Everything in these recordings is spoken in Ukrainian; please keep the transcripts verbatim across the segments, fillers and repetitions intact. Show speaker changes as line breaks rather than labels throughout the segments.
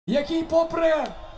який попри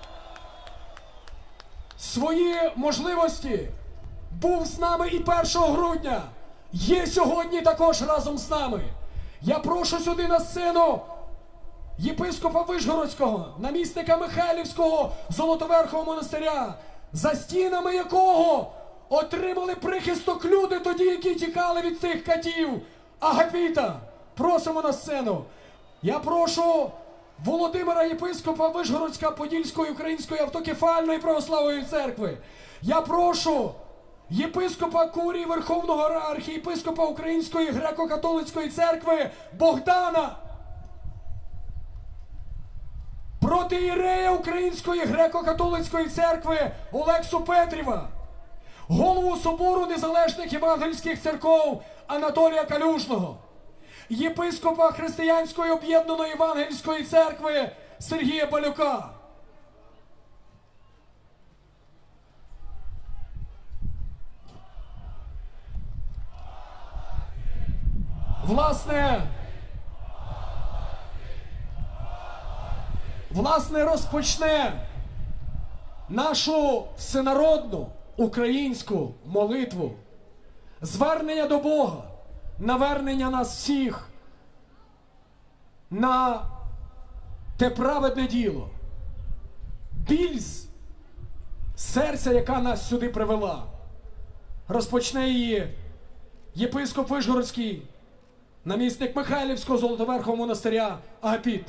свої можливості був з нами і першого грудня, є сьогодні також разом з нами. Я прошу сюди на сцену єпископа Вишгородського, намісника Михайлівського Золотоверхового монастиря, за стінами якого отримали прихисток люди тоді, які тікали від цих катів. Агапіта, просимо на сцену. Я прошу Володимира єпископа Вишгородська Подільської Української Автокефальної Православної Церкви. Я прошу єпископа Курії Верховного архієпископа Української Греко-католицької Церкви Богдана, протиєрея Української Греко-католицької Церкви Олексу Петріва, голову Собору Незалежних Євангельських Церков Анатолія Калюжного, єпископа Християнської Об'єднаної Євангельської Церкви Сергія Балюка. Власне, власне, розпочне нашу всенародну українську молитву звернення до Бога, навернення нас всіх на те праведне діло, біль з серця, яка нас сюди привела. Розпочне її єпископ Вишгородський, намісник Михайлівського Золотоверхового монастиря Агапіт.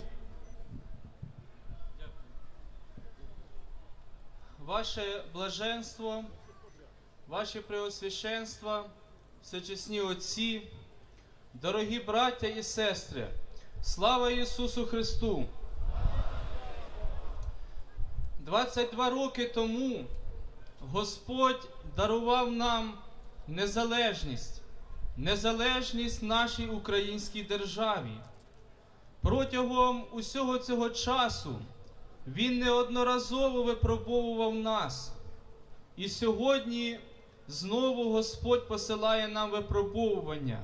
Ваше блаженство, ваше преосвященство, всечесні отці, дорогі браття і сестри, слава Ісусу Христу! двадцять два роки тому Господь дарував нам незалежність, незалежність нашій українській державі. Протягом усього цього часу Він неодноразово випробовував нас. І сьогодні знову Господь посилає нам випробовування.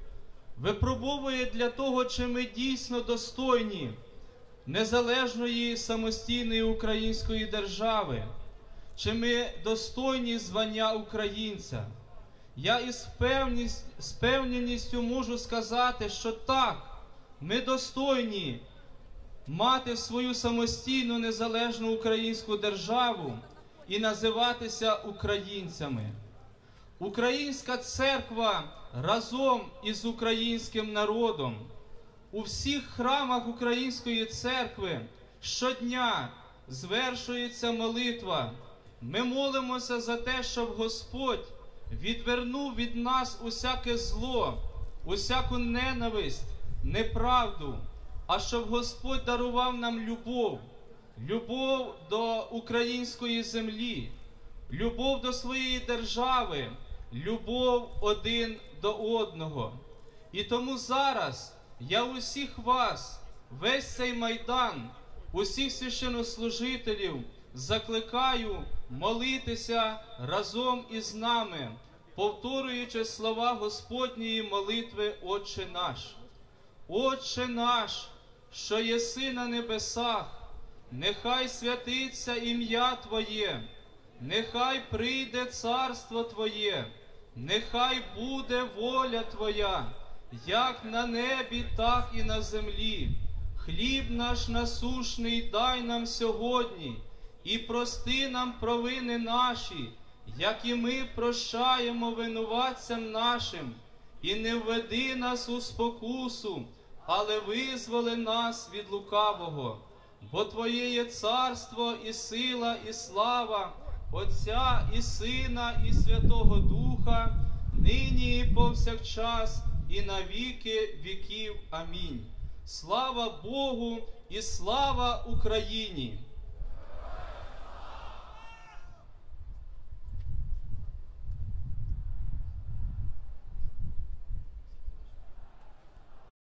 Випробовує для того, чи ми дійсно достойні незалежної самостійної української держави, чи ми достойні звання українця. Я із впевненістю можу сказати, що так, ми достойні мати свою самостійну незалежну українську державу і називатися українцями. Українська церква разом із українським народом у всіх храмах Української церкви щодня звершується молитва. Ми молимося за те, щоб Господь відвернув від нас усяке зло, усяку ненависть, неправду, а щоб Господь дарував нам любов, любов до української землі, любов до своєї держави, любов один до одного. І тому зараз я усіх вас, весь цей майдан, усіх священнослужителів закликаю молитися разом із нами, повторюючи слова Господньої молитви «Отче наш». «Отче наш, що єси на небесах, нехай святиться ім'я Твоє, нехай прийде царство Твоє, нехай буде воля Твоя, як на небі, так і на землі. Хліб наш насушний дай нам сьогодні, і прости нам провини наші, як і ми прощаємо винуватцям нашим. І не введи нас у спокусу, але визволи нас від лукавого. Бо Твоє є царство, і сила, і слава, Отця і Сина, і Святого Духа, нині і повсякчас, і на віки віків. Амінь. Слава Богу і слава Україні!